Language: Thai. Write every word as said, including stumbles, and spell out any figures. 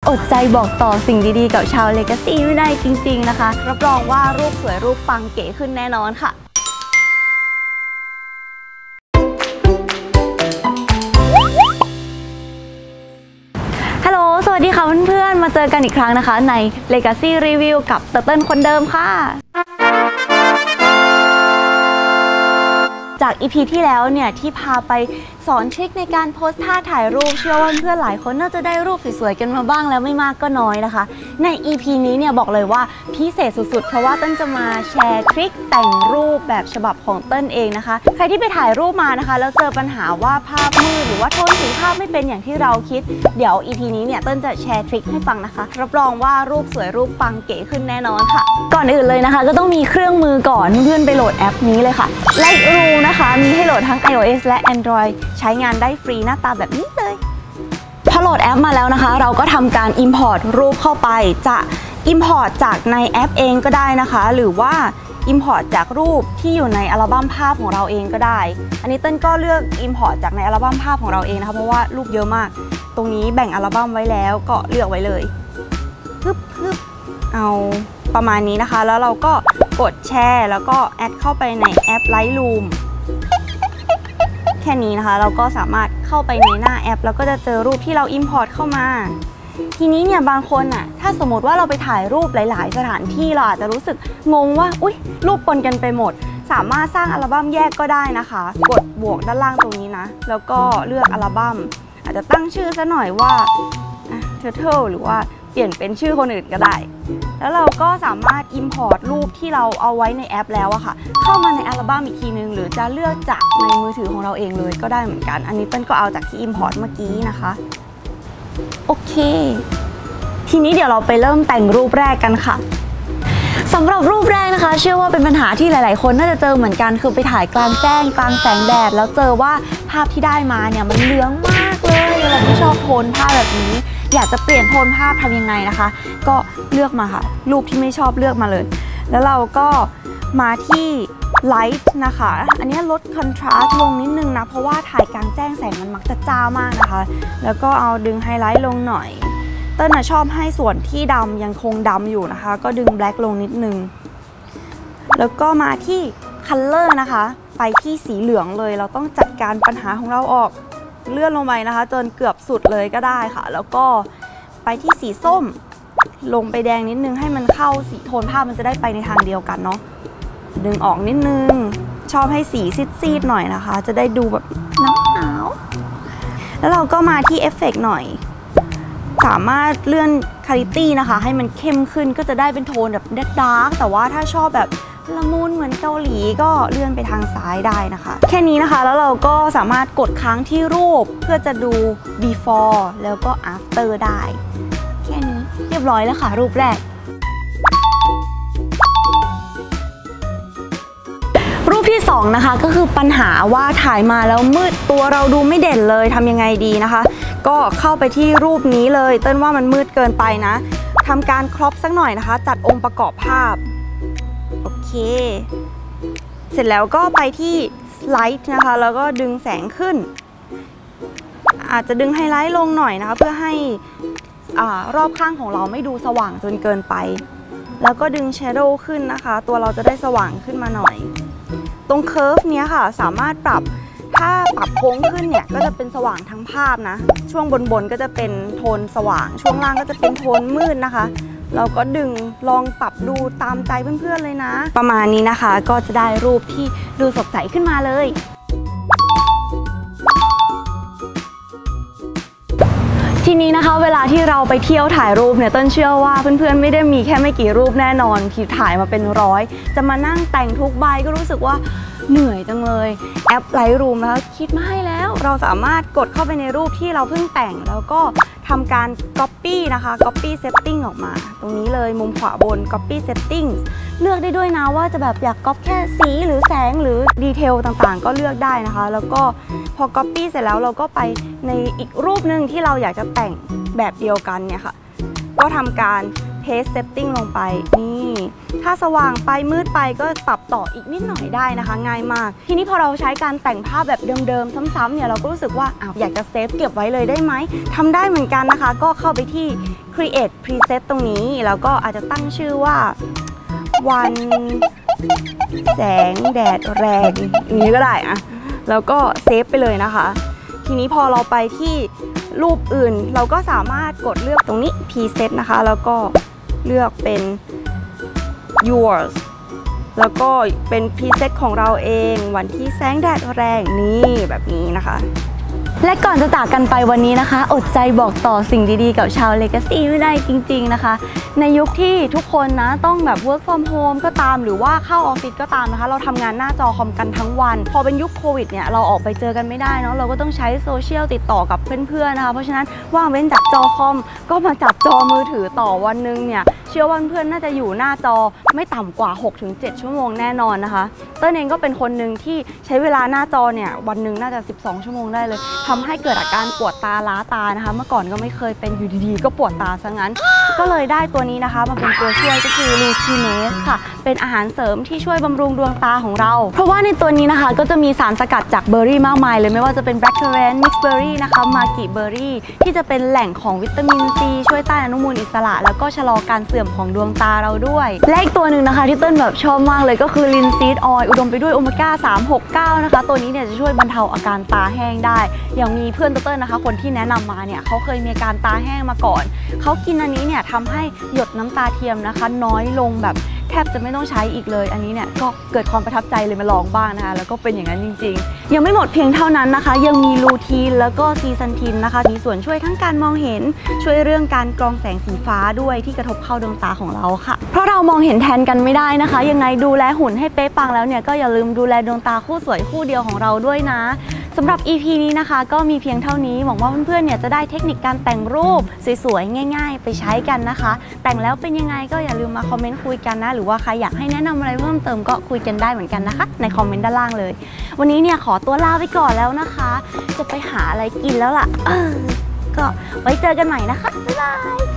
อดใจบอกต่อสิ่งดีๆกับชาว Legacy ไม่ได้จริงๆนะคะรับรองว่ารูปสวยรูปปังเก๋ขึ้นแน่นอนค่ะฮัลโหลสวัสดีค่ะเพื่อนๆมาเจอกันอีกครั้งนะคะใน Legacy Review กับเตอร์เติ้ลคนเดิมค่ะจาก อี พี ที่แล้วเนี่ยที่พาไปสอนทริคในการโพสท่าถ่ายรูปเชื่อว่าเพื่อนหลายคนน่าจะได้รูปสวยๆกันมาบ้างแล้วไม่มากก็น้อยนะคะใน อี พี นี้เนี่ยบอกเลยว่าพิเศษสุดๆเพราะว่าเติ้ลจะมาแชร์ทริคแต่งรูปแบบฉบับของเติ้ลเองนะคะใครที่ไปถ่ายรูปมานะคะแล้วเจอปัญหาว่าภาพมืดหรือว่าโทนสีภาพไม่เป็นอย่างที่เราคิดเดี๋ยว อี พี นี้เนี่ยเติ้ลจะแชร์ทริคให้ฟังนะคะรับรองว่ารูปสวยรูปปังเก๋ขึ้นแน่นอนค่ะก่อนอื่นเลยนะคะก็ต้องมีเครื่องมือก่อนเพื่อนไปโหลดแอปนี้เลยค่ะ Lightroom นะคะมีให้โหลดทั้ง iOS และ Android ใช้งานได้ฟรีหน้าตาแบบนี้เลยพอโหลดแอปมาแล้วนะคะเราก็ทำการ Import รูปเข้าไปจะ Import จากในแอปเองก็ได้นะคะหรือว่า Import จากรูปที่อยู่ในอัลบั้มภาพของเราเองก็ได้อันนี้เต้นก็เลือก Import จากในอัลบั้มภาพของเราเองนะคะเพราะว่ารูปเยอะมากตรงนี้แบ่งอัลบั้มไว้แล้วก็เลือกไว้เลยปึ๊บปึ๊บเอาประมาณนี้นะคะแล้วเราก็กดแชร์แล้วก็แอดเข้าไปในแอป Lightroomแค่นี้นะคะเราก็สามารถเข้าไปในหน้าแอปแล้วก็จะเจอรูปที่เรา Import เข้ามาทีนี้เนี่ยบางคนอ่ะถ้าสมมติว่าเราไปถ่ายรูปหลายๆสถานที่เราอาจจะรู้สึกงงว่าอุ๊ยรูปปนกันไปหมดสามารถสร้างอัลบั้มแยกก็ได้นะคะกดบวกด้านล่างตรงนี้นะแล้วก็เลือกอัลบั้มอาจจะตั้งชื่อซะหน่อยว่า Turtle หรือว่าเปลี่ยนเป็นชื่อคนอื่นก็ได้แล้วเราก็สามารถ Import รูปที่เราเอาไว้ในแอปแล้วอะค่ะเข้ามาในอัลบั้มอีกทีนึงหรือจะเลือกจากในมือถือของเราเองเลยก็ได้เหมือนกันอันนี้เต้นก็เอาจากที่ Import เมื่อกี้นะคะโอเคทีนี้เดี๋ยวเราไปเริ่มแต่งรูปแรกกันค่ะสำหรับรูปแรกนะคะเชื่อว่าเป็นปัญหาที่หลายๆคนน่าจะเจอเหมือนกันคือไปถ่ายกลางแจ้งกลางแสงแดดแล้วเจอว่าภาพที่ได้มาเนี่ยมันเหลืองมากเลยเราไม่ชอบโทนภาพแบบนี้อยากจะเปลี่ยนโทนภาพทำยังไงนะคะก็เลือกมาค่ะรูปที่ไม่ชอบเลือกมาเลยแล้วเราก็มาที่ไลท์นะคะอันนี้ลดคอนทราสต์ลงนิดนึงนะเพราะว่าถ่ายกลางแจ้งแสงมันมักจะจ้ามากนะคะแล้วก็เอาดึงไฮไลท์ลงหน่อยเต้นชอบให้ส่วนที่ดำยังคงดำอยู่นะคะก็ดึงแบล็คลงนิดนึงแล้วก็มาที่คัลเลอร์นะคะไปที่สีเหลืองเลยเราต้องจัดการปัญหาของเราออกเลื่อนลงไปนะคะจนเกือบสุดเลยก็ได้ค่ะแล้วก็ไปที่สีส้มลงไปแดงนิดนึงให้มันเข้าสีโทนภาพมันจะได้ไปในทางเดียวกันเนาะดึงออกนิดนึงชอบให้สีซีดๆหน่อยนะคะจะได้ดูแบบหนาวๆแล้วเราก็มาที่เอฟเฟกต์หน่อยสามารถเลื่อนคาลิตี้นะคะให้มันเข้มขึ้นก็จะได้เป็นโทนแบบดาร์กแต่ว่าถ้าชอบแบบละมุนเหมือนเกาหลีก็เลื่อนไปทางซ้ายได้นะคะแค่นี้นะคะแล้วเราก็สามารถกดค้างที่รูปเพื่อจะดู before แล้วก็ after ได้แค่นี้เรียบร้อยแล้วค่ะรูปแรกรูปที่สองนะคะก็คือปัญหาว่าถ่ายมาแล้วมืดตัวเราดูไม่เด่นเลยทำยังไงดีนะคะก็เข้าไปที่รูปนี้เลยเต้นว่ามันมืดเกินไปนะทำการครอปสักหน่อยนะคะจัดองค์ประกอบภาพโอเคเสร็จแล้วก็ไปที่ไลท์นะคะแล้วก็ดึงแสงขึ้นอาจจะดึงไฮไลท์ลงหน่อยนะคะเพื่อให้อ่ารอบข้างของเราไม่ดูสว่างจนเกินไปแล้วก็ดึงแชโดว์ขึ้นนะคะตัวเราจะได้สว่างขึ้นมาหน่อยตรงเคิร์ฟเนี้ยค่ะสามารถปรับถ้าปรับโค้งขึ้นเนี่ยก็จะเป็นสว่างทั้งภาพนะช่วงบนๆก็จะเป็นโทนสว่างช่วงล่างก็จะเป็นโทนมืดนะคะเราก็ดึงลองปรับดูตามใจเพื่อนๆเลยนะประมาณนี้นะคะก็จะได้รูปที่ดูสดใสขึ้นมาเลยทีนี้นะคะเวลาที่เราไปเที่ยวถ่ายรูปเนี่ยต้นเชื่อว่าเพื่อนๆไม่ได้มีแค่ไม่กี่รูปแน่นอนที่ถ่ายมาเป็นร้อยจะมานั่งแต่งทุกใบก็รู้สึกว่าเหนื่อยจังเลยแอป Lightroom นะคะคิดมาให้แล้วเราสามารถกดเข้าไปในรูปที่เราเพิ่งแต่งแล้วก็ทำการ Copy นะคะ Copy Setting ออกมาตรงนี้เลยมุมขวาบน Copy Settings เลือกได้ด้วยนะว่าจะแบบอยากก๊อปแค่สีหรือแสงหรือดีเทลต่างๆก็เลือกได้นะคะแล้วก็พอ Copy เสร็จแล้วเราก็ไปในอีกรูปหนึ่งที่เราอยากจะแต่งแบบเดียวกันเนี่ยค่ะก็ทำการ Pace Setting ลงไปนี่ถ้าสว่างไปมืดไปก็ปรับต่ออีกนิดหน่อยได้นะคะง่ายมากทีนี้พอเราใช้การแต่งภาพแบบเดิมๆซ้ำๆเนี่ยเราก็รู้สึกว่าอ้าวอยากจะเซฟเก็บไว้เลยได้ไหมทำได้เหมือนกันนะคะก็เข้าไปที่ Create Preset ตรงนี้แล้วก็อาจจะตั้งชื่อว่าวันแสงแดดแรงอย่างนี้ก็ได้อะแล้วก็เซฟไปเลยนะคะทีนี้พอเราไปที่รูปอื่นเราก็สามารถกดเลือกตรงนี้ Preset นะคะแล้วก็เลือกเป็น yours แล้วก็เป็น Preset ของเราเองวันที่แสงแดดแรงนี่แบบนี้นะคะและก่อนจะจากกันไปวันนี้นะคะอดใจบอกต่อสิ่งดีๆกับชาว Legacy ไม่ได้จริงๆนะคะในยุคที่ทุกคนนะต้องแบบ work from home ก็ตามหรือว่าเข้าออฟฟิศก็ตามนะคะเราทำงานหน้าจอคอมกันทั้งวันพอเป็นยุคโควิดเนี่ยเราออกไปเจอกันไม่ได้เนาะเราก็ต้องใช้โซเชียลติดต่อกับเพื่อนๆนะคะเพราะฉะนั้นว่างเว้นจากจอคอมก็มาจับจอมือถือต่อวันนึงเนี่ยเชื่อว่าเพื่อนน่าจะอยู่หน้าจอไม่ต่ำกว่า หกถึงเจ็ด ชั่วโมงแน่นอนนะคะเต้นเองก็เป็นคนหนึ่งที่ใช้เวลาหน้าจอเนี่ยวันหนึ่งน่าจะสิบสองชั่วโมงได้เลยทำให้เกิดอาการปวดตาล้าตานะคะเมื่อก่อนก็ไม่เคยเป็นอยู่ดีๆก็ปวดตาซะงั้นก็เลยได้ตัวนี้นะคะมาเป็นตัวช่วยก็คือ Lutinase ค่ะเป็นอาหารเสริมที่ช่วยบำรุงดวงตาของเราเพราะว่าในตัวนี้นะคะก็จะมีสารสกัดจากเบอร์รี่มากมายเลยไม่ว่าจะเป็น Blackcurrant Mixed Berry นะคะมากิเบอร์รี่ที่จะเป็นแหล่งของวิตามินซีช่วยต้านอนุมูลอิสระแล้วก็ชะลอการเสื่อมของดวงตาเราด้วยและอีกตัวหนึ่งนะคะที่เต้นแบบชอบมากเลยก็คือ Linseed Oil อุดมไปด้วยโอเมก้า สาม หก เก้า นะคะตัวนี้เนี่ยจะช่วยบรรเทาอาการตาแห้งได้อย่างมีเพื่อนเต้นนะคะคนที่แนะนำมาเนี่ยเขาเคยมีอาการตาแห้งมาก่อนเขากินอันนี้เนี่ยทำให้หยดน้ำตาเทียมนะคะน้อยลงแบบแทบจะไม่ต้องใช้อีกเลยอันนี้เนี่ยก็เกิดความประทับใจเลยมาลองบ้างนะคะแล้วก็เป็นอย่างนั้นจริงๆยังไม่หมดเพียงเท่านั้นนะคะยังมีลูทีนแล้วก็ซีซันทินนะคะมีส่วนช่วยทั้งการมองเห็นช่วยเรื่องการกรองแสงสีฟ้าด้วยที่กระทบเข้าดวงตาของเราค่ะเพราะเรามองเห็นแทนกันไม่ได้นะคะยังไงดูแลหุ่นให้เป๊ะปังแล้วเนี่ยก็อย่าลืมดูแลดวงตาคู่สวยคู่เดียวของเราด้วยนะสำหรับ อี พี นี้นะคะก็มีเพียงเท่านี้หวังว่าเพื่อนๆเนี่ยจะได้เทคนิคการแต่งรูปสวยๆง่ายๆไปใช้กันนะคะแต่งแล้วเป็นยังไงก็อย่าลืมมาคอมเมนต์คุยกันนะหรือว่าใครอยากให้แนะนำอะไรเพิ่มเติมก็คุยกันได้เหมือนกันนะคะในคอมเมนต์ด้านล่างเลยวันนี้เนี่ยขอตัวลาไปก่อนแล้วนะคะจะไปหาอะไรกินแล้วล่ะเออก็ไว้เจอกันใหม่นะคะบ๊ายบาย